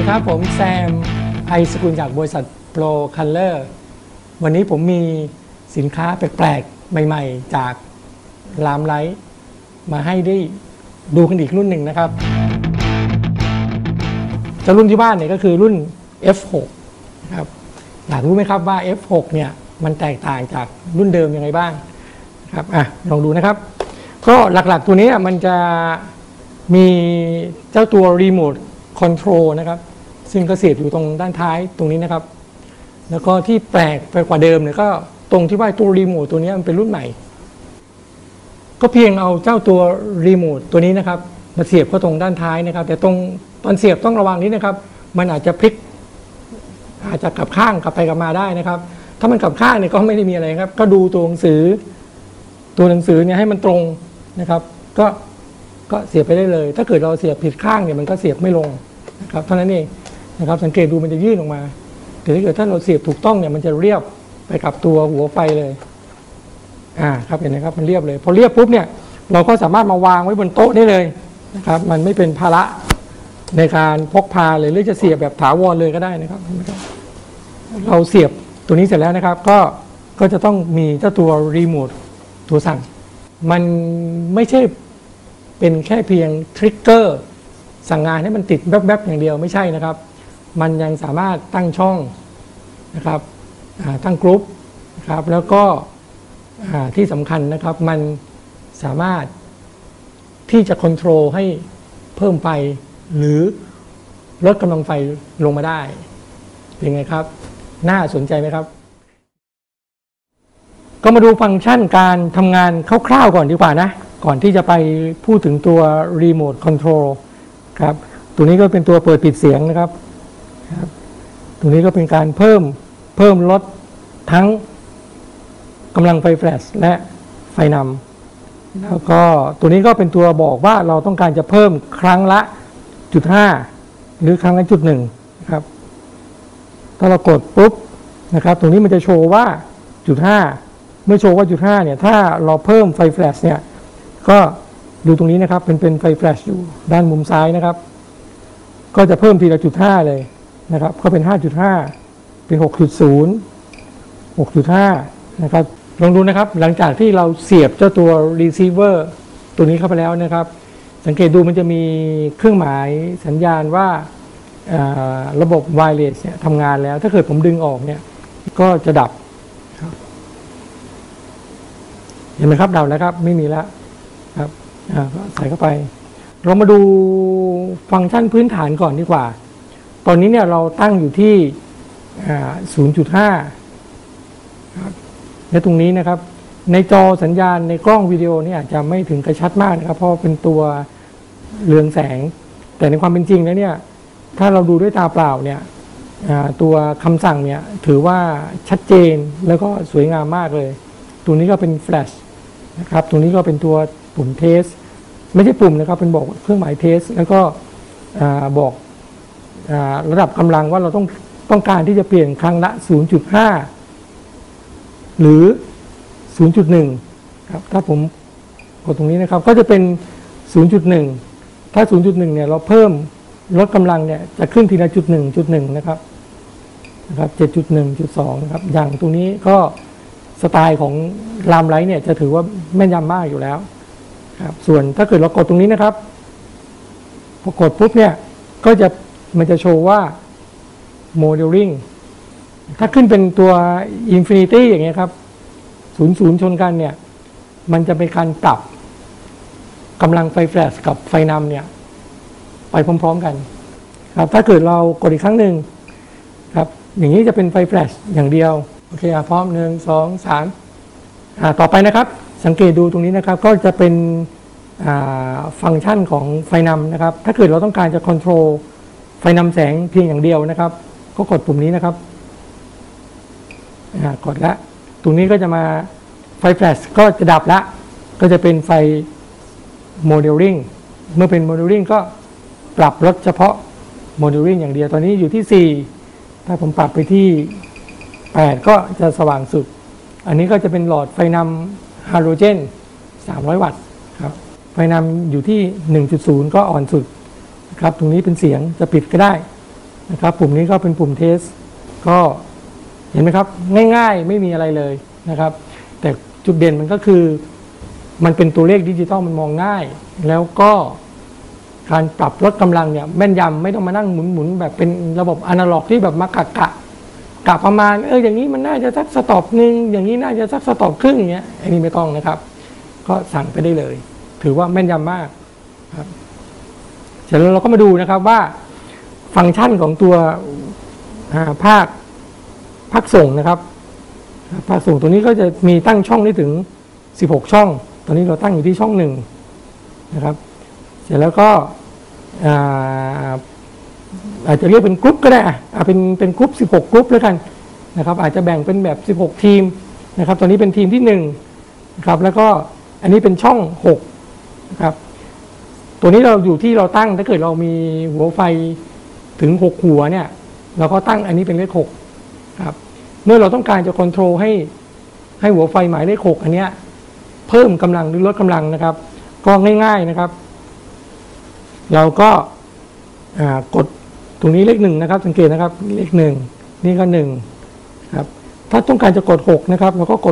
ครับผมแซมไอสกุลจากบริษัทโปรคัลเลอร์วันนี้ผมมีสินค้าแปลกๆใหม่ๆจากลามไลท์มาให้ได้ดูกันอีกรุ่นหนึ่งนะครับเจ้ารุ่นที่บ้านเนี่ยก็คือรุ่น F6 นะครับอยากรู้ไหมครับว่า F6 เนี่ยมันแตกต่างจากรุ่นเดิมยังไงบ้างครับลองดูนะครับก็หลักๆตัวนี้มันจะมีเจ้าตัวรีโมทคอนโทรลนะครับซึ่งก็เสียบอยู่ตรงด้านท้ายตรงนี้นะครับแล้วก็ที่แปลกไปกว่าเดิมเนี่ยก็ตรงที่ว่าตัวรีโมทตัวนี้มันเป็นรุ่นใหม่ก็เพียงเอาเจ้าตัวรีโมทตัวนี้นะครับมาเสียบเข้าตรงด้านท้ายนะครับแต่ตรงตอนเสียบต้องระวังนิดนะครับมันอาจจะพลิกอาจจะกลับข้างกลับไปกลับมาได้นะครับถ้ามันกลับข้างเนี่ยก็ไม่ได้มีอะไรครับก็ดูตัวหนังสือเนี่ยให้มันตรงนะครับก็เสียบไปได้เลยถ้าเกิดเราเสียบผิดข้างเนี่ยมันก็เสียบไม่ลงนะครับเท่านั้นเองนะครับสังเกตดูมันจะยื่นออกมาแต่ถ้าเกิดถ้าเราเสียบถูกต้องเนี่ยมันจะเรียบไปกับตัวหัวไฟเลยครับเห็นไหมครับมันเรียบเลยพอเรียบปุ๊บเนี่ยเราก็สามารถมาวางไว้บนโต๊ะได้เลยนะครับมันไม่เป็นภาระในการพกพาเลยหรือจะเสียบแบบถาวรเลยก็ได้นะครับเราเสียบตัวนี้เสร็จแล้วนะครับก็จะต้องมีเจ้าตัวรีโมทตัวสั่งมันไม่ใช่เป็นแค่เพียงทริกเกอร์สั่งงานให้มันติดแวบๆอย่างเดียวไม่ใช่นะครับมันยังสามารถตั้งช่องนะครับตั้งกรุ๊ปนะครับแล้วก็ที่สำคัญนะครับมันสามารถที่จะควบคุมให้เพิ่มไฟหรือลดกำลังไฟลงมาได้เป็นไงครับน่าสนใจไหมครับก็มาดูฟังก์ชันการทำงานคร่าวๆก่อนดีกว่านะก่อนที่จะไปพูดถึงตัวรีโมทคอนโทรลครับตัวนี้ก็เป็นตัวเปิดปิดเสียงนะครับตัวนี้ก็เป็นการเพิ่มลดทั้งกำลังไฟแฟลชและไฟนำแล้วก็ตัวนี้ก็เป็นตัวบอกว่าเราต้องการจะเพิ่มครั้งละ0.5หรือครั้งละ0.1นะครับถ้าเรากดปุ๊บนะครับตรงนี้มันจะโชว์ว่า0.5เมื่อโชว์ว่า0.5เนี่ยถ้าเราเพิ่มไฟแฟลชเนี่ยก็ดูตรงนี้นะครับเป็นไฟแฟลชอยู่ด้านมุมซ้ายนะครับก็จะเพิ่มทีละ0.5เลยนะครับก็เป็น 5.5 เป็น 6.0 6.5 นะครับลองดูนะครับหลังจากที่เราเสียบเจ้าตัว receiver ตัวนี้เข้าไปแล้วนะครับสังเกตดูมันจะมีเครื่องหมายสัญญาณว่าระบบ wireless เนี่ยทำงานแล้วถ้าเกิดผมดึงออกเนี่ยก็จะดับเห็นไหมครับดับแล้วครับไม่มีแล้วครับใส่เข้าไปเรามาดูฟังก์ชันพื้นฐานก่อนดีกว่าตอนนี้เนี่ยเราตั้งอยู่ที่ 0.5 และตรงนี้นะครับในจอสัญญาณในกล้องวิดีโอนี่อาจจะไม่ถึงกระชัดมากนะครับเพราะเป็นตัวเรืองแสงแต่ในความเป็นจริงแล้วเนี่ยถ้าเราดูด้วยตาเปล่าเนี่ยตัวคำสั่งเนี่ยถือว่าชัดเจนแล้วก็สวยงามมากเลยตัวนี้ก็เป็นแฟลชนะครับตรงนี้ก็เป็นตัวปุ่มเทสไม่ใช่ปุ่มนะครับเป็นบอกเครื่องหมายเทสแล้วก็บอกระดับกำลังว่าเราต้องการที่จะเปลี่ยนครั้งละ 0.5 หรือ 0.1 ครับถ้าผมกดตรงนี้นะครับก็จะเป็น 0.1 ถ้า 0.1 เนี่ยเราเพิ่มลดกำลังเนี่ยจะขึ้นทีละ0.1 นะครับ7.1 0.2 นะครับอย่างตรงนี้ก็สไตล์ของลามไลท์เนี่ยจะถือว่าแม่นยำมากอยู่แล้วครับส่วนถ้าเกิดเรากดตรงนี้นะครับพอกดปุ๊บเนี่ยก็จะมันจะโชว์ว่า modeling ถ้าขึ้นเป็นตัว infinity อย่างเงี้ยครับ00ชนกันเนี่ยมันจะเป็นการปรับกำลังไฟแฟลชกับไฟนำเนี่ยไปพร้อมๆกันครับถ้าเกิดเรากดอีกครั้งหนึ่งครับอย่างนี้จะเป็นไฟแฟลชอย่างเดียวโอเคพร้อม1 2 3ต่อไปนะครับสังเกตดูตรงนี้นะครับก็จะเป็นฟังก์ชันของไฟนำนะครับถ้าเกิดเราต้องการจะควบคุมไฟนำแสงเพียงอย่างเดียวนะครับก็กดปุ่มนี้นะครับกดแล้วตรงนี้ก็จะมาไฟแฟลชก็จะดับละก็จะเป็นไฟโมเดลลิ่งเมื่อเป็นโมเดลลิ่งก็ปรับลดเฉพาะโมเดลลิ่งอย่างเดียวตอนนี้อยู่ที่4ถ้าผมปรับไปที่8ก็จะสว่างสุดอันนี้ก็จะเป็นหลอดไฟนำฮาโลเจน300 วัตต์ครับไฟนำอยู่ที่ 1.0 ก็อ่อนสุดครับตรงนี้เป็นเสียงจะปิดก็ได้นะครับปุ่มนี้ก็เป็นปุ่มเทสก็เห็นไหมครับง่ายๆไม่มีอะไรเลยนะครับแต่จุดเด่นมันก็คือมันเป็นตัวเลขดิจิตอลมันมองง่ายแล้วก็การปรับลดกำลังเนี่ยแม่นยำไม่ต้องมานั่งหมุนแบบเป็นระบบอนาล็อกที่แบบมากะประมาณอย่างนี้มันน่าจะสักสต็อปนึงอย่างนี้น่าจะสักสต็อปครึ่งอย่างเงี้ยอันนี้ไม่ต้องนะครับก็สั่งไปได้เลยถือว่าแม่นยำมากครับเสร็จแล้วเราก็มาดูนะครับว่าฟังก์ชันของตัวภาคส่งนะครับภาคส่งตัวนี้ก็จะมีตั้งช่องได้ถึง16ช่องตอนนี้เราตั้งอยู่ที่ช่อง1นะครับเสร็จแล้วก็อาจจะเรียกเป็นกรุ๊ปก็ได้เป็นกรุ๊ป16กรุ๊ปแล้วกันนะครับอาจจะแบ่งเป็นแบบ16ทีมนะครับตอนนี้เป็นทีมที่1นะครับแล้วก็อันนี้เป็นช่อง6นะครับตัวนี้เราอยู่ที่เราตั้งถ้าเกิดเรามีหัวไฟถึง6หัวเนี่ยเราก็ตั้งอันนี้เป็นเลข6ครับเมื่อเราต้องการจะควบคุมให้หัวไฟหมายเลข6อันเนี้ยเพิ่มกำลังหรือลดกำลังนะครับก็ง่ายๆนะครับเราก็กดตรงนี้เลข1นะครับสังเกตนะครับเลข1นี่ก็1ครับถ้าต้องการจะกด6นะครับเราก็กด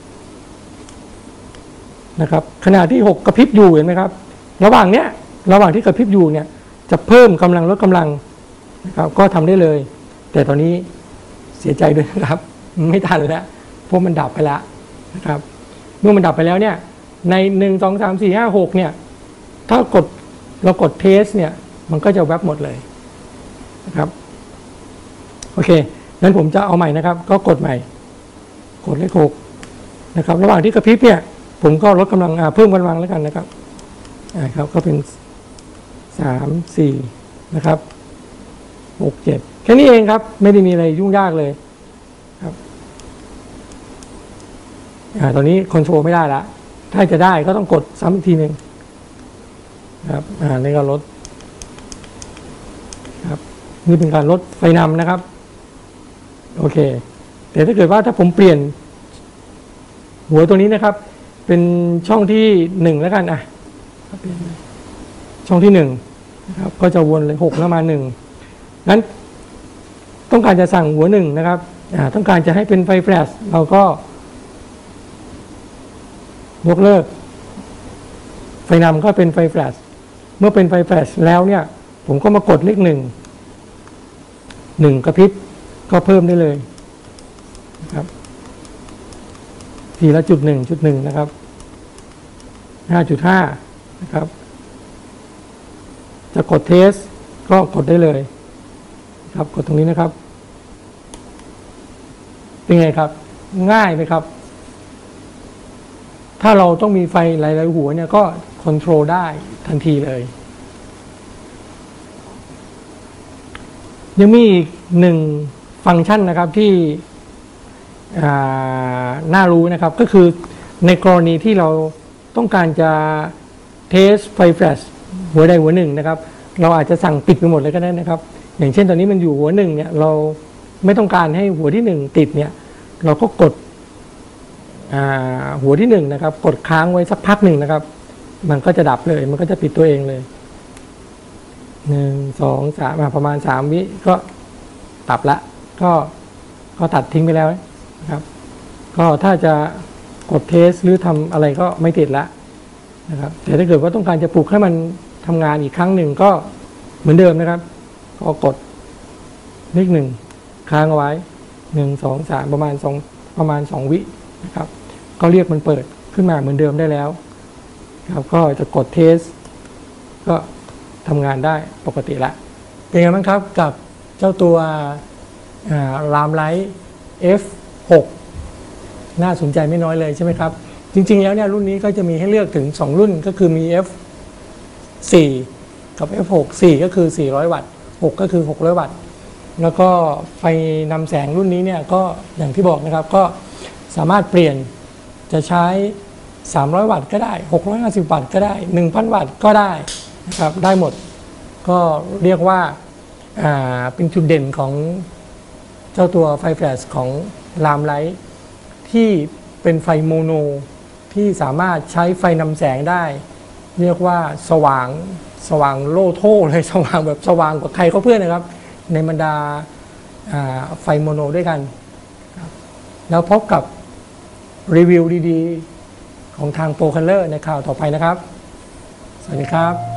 6นะครับขณะที่6กระพริบอยู่เห็นไหมครับระหว่างที่กระพริบอยู่เนี่ยจะเพิ่มกำลังลดกำลังนะครับก็ทำได้เลยแต่ตอนนี้เสียใจด้วยนะครับไม่ทันแล้วเพราะมันดับไปแล้วนะครับเมื่อมันดับไปแล้วเนี่ยใน1 2 3 4 5 6เนี่ยถ้าเรากดเทสเนี่ยมันก็จะแวบหมดเลยนะครับโอเคงั้นผมจะเอาใหม่นะครับก็กดใหม่กดเลข6นะครับระหว่างที่กระพริบเนี่ยผมก็ลดกำลังเพิ่มกำลังแล้วกันนะครับครับก็เป็น3 4นะครับ6 7แค่นี้เองครับไม่ได้มีอะไรยุ่งยากเลยครับตอนนี้คอนโทรลไม่ได้ละถ้าจะได้ก็ต้องกดซ้ำอีกทีหนึ่งครับนี่ก็ลดครับนี่เป็นการลดไฟนำนะครับโอเคแต่ถ้าเกิดว่าถ้าผมเปลี่ยนหัวตัวนี้นะครับเป็นช่องที่1แล้วกันช่องที่1นะครับก็จะวนเลย6แล้วมา1งั้นต้องการจะสั่งหัว1นะครับต้องการจะให้เป็นไฟแฟลชเราก็ยกเลิกไฟนำก็เป็นไฟแฟลชเมื่อเป็นไฟแฟลชแล้วเนี่ยผมก็มากดเลข1กระพริบก็เพิ่มได้เลยนะครับทีละจุด1นะครับ5.5นะครับจะกดเทสก็กดได้เลยครับกดตรงนี้นะครับเป็นไงครับง่ายไหมครับถ้าเราต้องมีไฟหลายๆหัวเนี่ยก็คอนโทรลได้ทันทีเลยยังมีอีก1ฟังก์ชันนะครับที่น่ารู้นะครับก็คือในกรณีที่เราต้องการจะเทสไฟแฟลชหัวใดหัวหนึ่งนะครับเราอาจจะสั่งปิดไปหมดเลยก็ได้นะครับอย่างเช่นตอนนี้มันอยู่หัว1เนี่ยเราไม่ต้องการให้หัวที่1ติดเนี่ยเราก็กดหัวที่1นะครับกดค้างไว้สักพักหนึ่งนะครับมันก็จะดับเลยมันก็จะปิดตัวเองเลย1 2 3ประมาณ3วิก็ดับละก็ตัดทิ้งไปแล้วนะครับก็ถ้าจะกดเทสหรือทำอะไรก็ไม่ติดละนะครับแต่ถ้าเกิดว่าต้องการจะปลุกให้มันทำงานอีกครั้งหนึ่งก็เหมือนเดิมนะครับก็กดเลข1ค้างเอาไว้1 2 3ประมาณ2วินะครับก็เรียกมันเปิดขึ้นมาเหมือนเดิมได้แล้วครับก็จะกดเทสก็ทำงานได้ปกติละเป็นไงบ้างครับกับเจ้าตัวลามไลท์ F6 น่าสนใจไม่น้อยเลยใช่ไหมครับจริงๆแล้วเนี่ยรุ่นนี้ก็จะมีให้เลือกถึง2รุ่นก็คือมี F4 กับ F6 4ก็คือ400วัตต์6ก็คือ600วัตต์แล้วก็ไฟนำแสงรุ่นนี้เนี่ยก็อย่างที่บอกนะครับก็สามารถเปลี่ยนจะใช้300วัตต์ก็ได้650วัตต์ก็ได้ 1,000 วัตต์ก็ได้นะครับได้หมดก็เรียกว่าเป็นจุดเด่นของเจ้าตัวไฟแฟลชของลามไลท์ที่เป็นไฟโมโนที่สามารถใช้ไฟนำแสงได้เรียกว่าสว่างโล่โท่เลยสว่างแบบสว่างกว่าใครก็เพื่อนนะครับในบรรดาไฟโมโนด้วยกันครับแล้วพบกับรีวิวดีๆของทางโปรคัลเลอร์ในข่าวต่อไปนะครับสวัสดีครับ